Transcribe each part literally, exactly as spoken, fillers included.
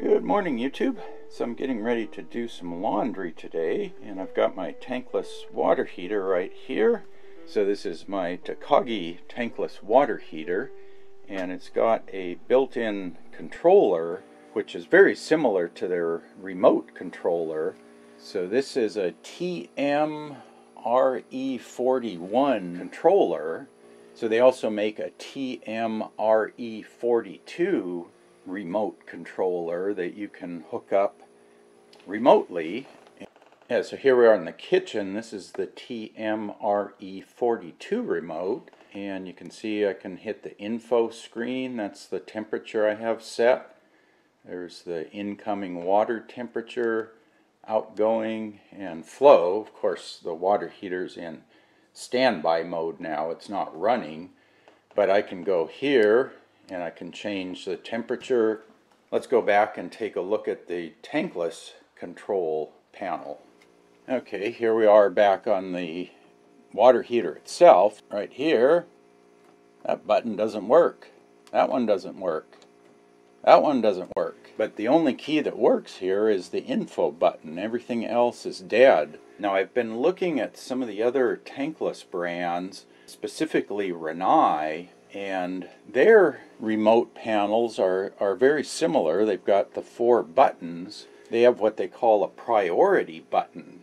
Good morning, YouTube. So I'm getting ready to do some laundry today, and I've got my tankless water heater right here. So this is my Takagi Tankless water heater, and it's got a built-in controller which is very similar to their remote controller. So this is a T M R E forty-one controller. So they also make a T M R E forty-two remote controller that you can hook up remotely. Yeah, so here we are in the kitchen. This is the T M R E forty-two remote, and you can see I can hit the info screen. That's the temperature I have set. There's the incoming water temperature, outgoing, and flow. Of course, the water heater's in standby mode now. It's not running, but I can go here and I can change the temperature. Let's go back and take a look at the tankless control panel. Okay, here we are back on the water heater itself. Right here, that button doesn't work. That one doesn't work. That one doesn't work. But the only key that works here is the info button. Everything else is dead. Now, I've been looking at some of the other tankless brands, specifically Rinnai, and their remote panels are, are very similar. They've got the four buttons. They have what they call a priority button.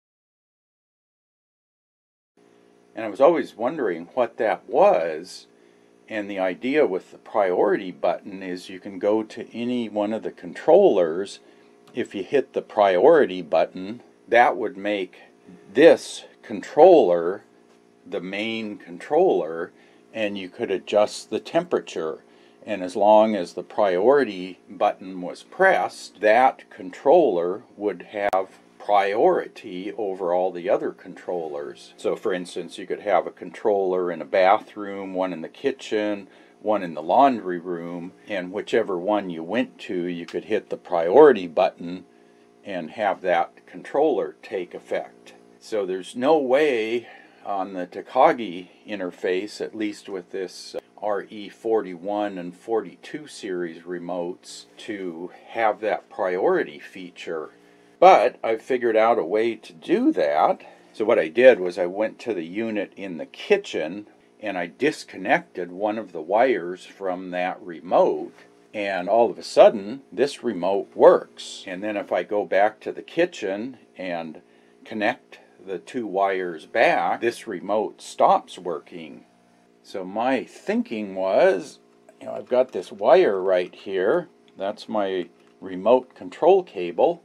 And I was always wondering what that was. And the idea with the priority button is you can go to any one of the controllers. If you hit the priority button, that would make this controller the main controller, and you could adjust the temperature. And as long as the priority button was pressed, that controller would have priority over all the other controllers. So for instance, you could have a controller in a bathroom, one in the kitchen, one in the laundry room, and whichever one you went to, you could hit the priority button and have that controller take effect. So there's no way on the Takagi interface, at least with this R E forty-one and forty-two series remotes, to have that priority feature. But I've figured out a way to do that. So what I did was I went to the unit in the kitchen and I disconnected one of the wires from that remote, and all of a sudden this remote works. And then if I go back to the kitchen and connect the two wires back, this remote stops working. So my thinking was, you know, I've got this wire right here. That's my remote control cable.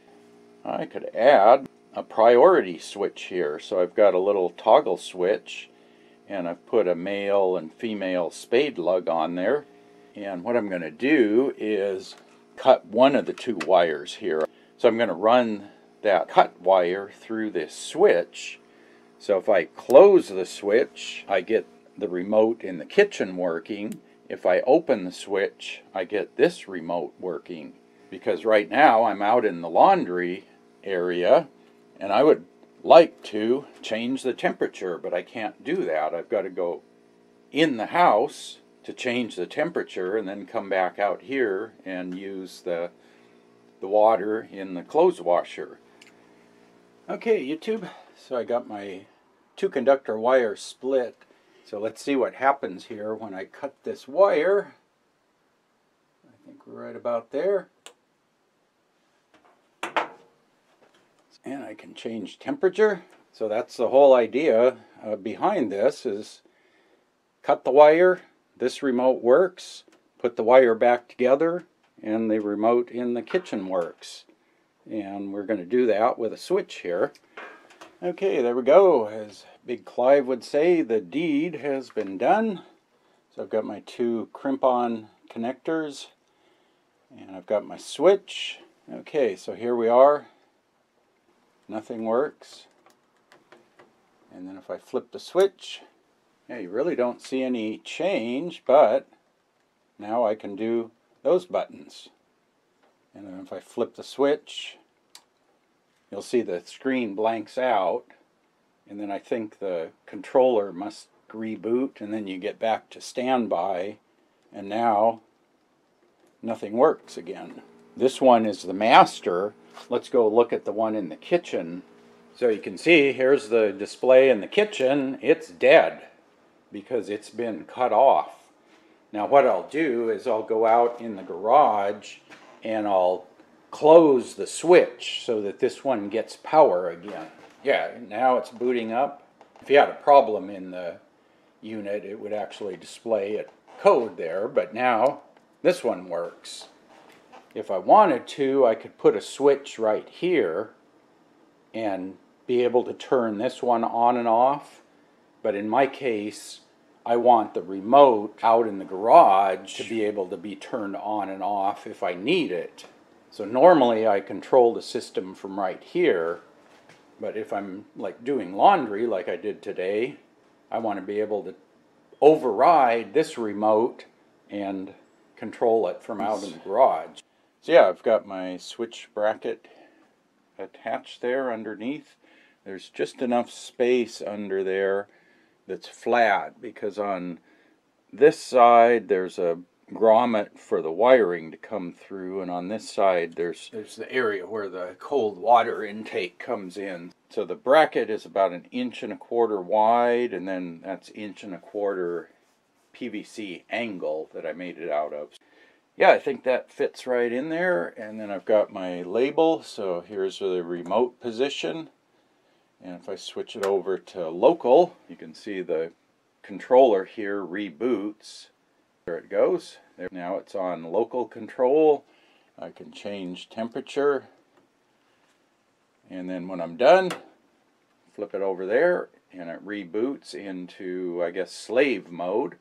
I could add a priority switch here. So I've got a little toggle switch, and I've put a male and female spade lug on there. And what I'm going to do is cut one of the two wires here. So I'm going to run that cut wire through this switch. So if I close the switch, I get the remote in the kitchen working. If I open the switch, I get this remote working. Because right now I'm out in the laundry area and I would like to change the temperature, but I can't do that. I've got to go in the house to change the temperature and then come back out here and use the, the water in the clothes washer. Okay, YouTube, so I got my two conductor wire split. So let's see what happens here when I cut this wire. I think we're right about there. And I can change temperature. So that's the whole idea uh, behind this, is cut the wire, this remote works, put the wire back together, and the remote in the kitchen works. And we're going to do that with a switch here. Okay, there we go. As Big Clive would say, the deed has been done. So I've got my two crimp-on connectors, and I've got my switch. Okay, so here we are. Nothing works. And then if I flip the switch, yeah, you really don't see any change, but now I can do those buttons. And then if I flip the switch, you'll see the screen blanks out, and then I think the controller must reboot, and then you get back to standby, and now nothing works again. This one is the master. Let's go look at the one in the kitchen. So you can see, here's the display in the kitchen. It's dead because it's been cut off. Now what I'll do is I'll go out in the garage and I'll close the switch so that this one gets power again. Yeah, now it's booting up. If you had a problem in the unit, it would actually display a code there, but now this one works. If I wanted to, I could put a switch right here and be able to turn this one on and off, but in my case, I want the remote out in the garage to be able to be turned on and off if I need it. So normally I control the system from right here, but if I'm like doing laundry like I did today, I want to be able to override this remote and control it from out in the garage. So yeah, I've got my switch bracket attached there underneath. There's just enough space under there that's flat, because on this side there's a grommet for the wiring to come through, and on this side there's there's the area where the cold water intake comes in. So the bracket is about an inch and a quarter wide, and then that's inch and a quarter P V C angle that I made it out of. Yeah, I think that fits right in there. And then I've got my label, so here's the remote position. And if I switch it over to local, you can see the controller here reboots. There it goes. There, now it's on local control. I can change temperature. And then when I'm done, flip it over there and it reboots into, I guess, slave mode.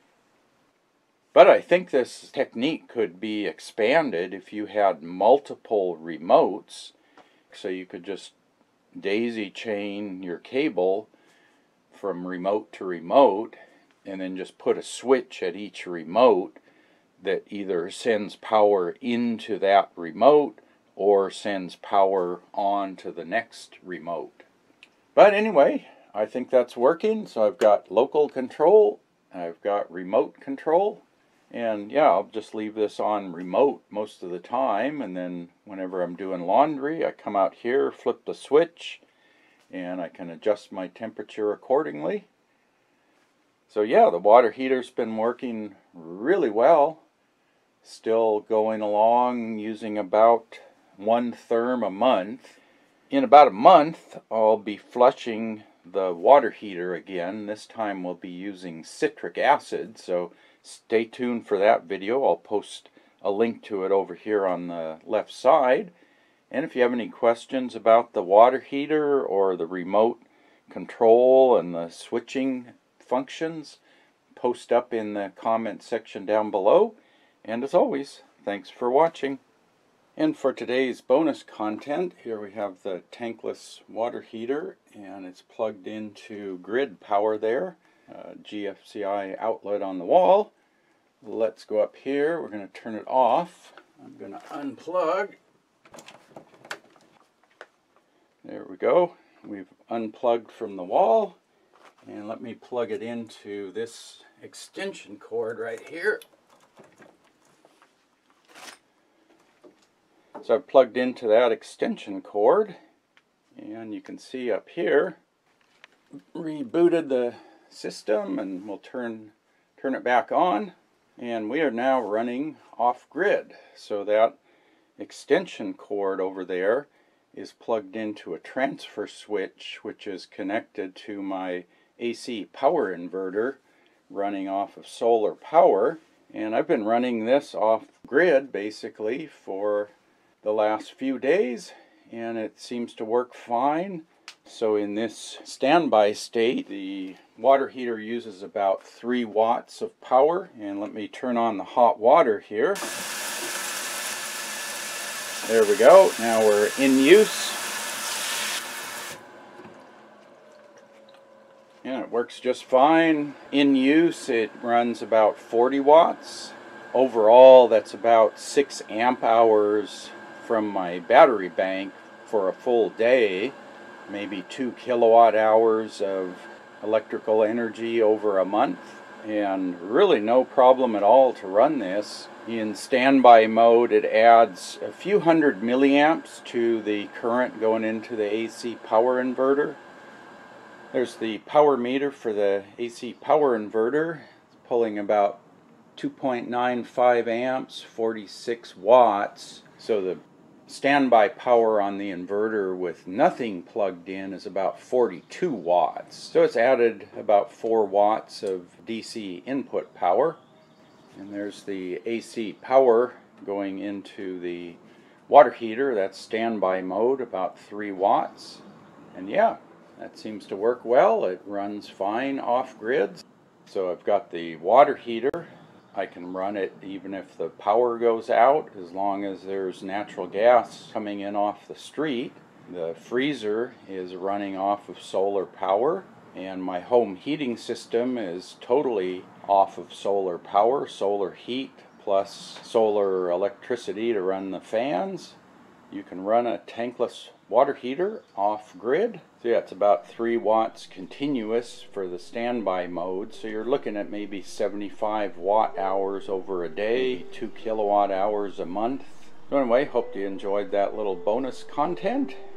But I think this technique could be expanded if you had multiple remotes, so you could just daisy chain your cable from remote to remote and then just put a switch at each remote that either sends power into that remote or sends power on to the next remote. But anyway, I think that's working. So I've got local control, I've got remote control, and yeah, I'll just leave this on remote most of the time, and then whenever I'm doing laundry, I come out here, flip the switch, and I can adjust my temperature accordingly. So yeah, the water heater's been working really well. Still going along using about one therm a month. In about a month, I'll be flushing the water heater again. This time we'll be using citric acid, so stay tuned for that video. I'll post a link to it over here on the left side. And if you have any questions about the water heater or the remote control and the switching functions, post up in the comment section down below. And as always, thanks for watching. And for today's bonus content, here we have the tankless water heater, and it's plugged into grid power there. Uh, G F C I outlet on the wall. Let's go up here. We're going to turn it off. I'm going to unplug. There we go. We've unplugged from the wall. And let me plug it into this extension cord right here. So I've plugged into that extension cord. And you can see up here, rebooted the system, and we'll turn turn it back on, and we are now running off grid. So that extension cord over there is plugged into a transfer switch, which is connected to my A C power inverter running off of solar power. And I've been running this off grid basically for the last few days, and it seems to work fine. So in this standby state, the water heater uses about three watts of power. And let me turn on the hot water here. There we go. Now we're in use. And it works just fine. In use, it runs about forty watts. Overall, that's about six amp hours from my battery bank for a full day. Maybe two kilowatt hours of electrical energy over a month. and really no problem at all to run this. In standby mode, it adds a few hundred milliamps to the current going into the A C power inverter. There's the power meter for the A C power inverter. It's pulling about two point nine five amps, forty-six watts. So the standby power on the inverter with nothing plugged in is about forty-two watts. So it's added about four watts of D C input power. And there's the A C power going into the water heater. That's standby mode, about three watts. And yeah, that seems to work well. It runs fine off grid. So I've got the water heater. I can run it even if the power goes out, as long as there's natural gas coming in off the street. The freezer is running off of solar power, and my home heating system is totally off of solar power, solar heat plus solar electricity to run the fans. You can run a tankless water heater off grid. So yeah, it's about three watts continuous for the standby mode. So you're looking at maybe seventy-five watt hours over a day, two kilowatt hours a month. So anyway, hope you enjoyed that little bonus content.